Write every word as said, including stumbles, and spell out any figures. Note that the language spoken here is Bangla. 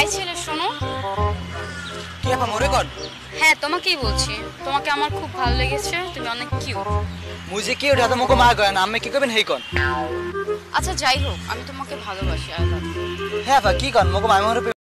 এই ছেলে শোনো। কি আপা মরে কোন? হ্যাঁ তোমাকেই বলছি, তোমাকে আমার খুব ভালো লেগেছে, তুমি অনেক কিউট। মুই যে কি ওটা তো মুখে মা কয় না, আমি কি করবেন হেই কোন? আচ্ছা যাই হোক, আমি তোমাকে ভালোবাসি। I love you. হ্যাঁ আপা কি কোন মুখে মাই মরে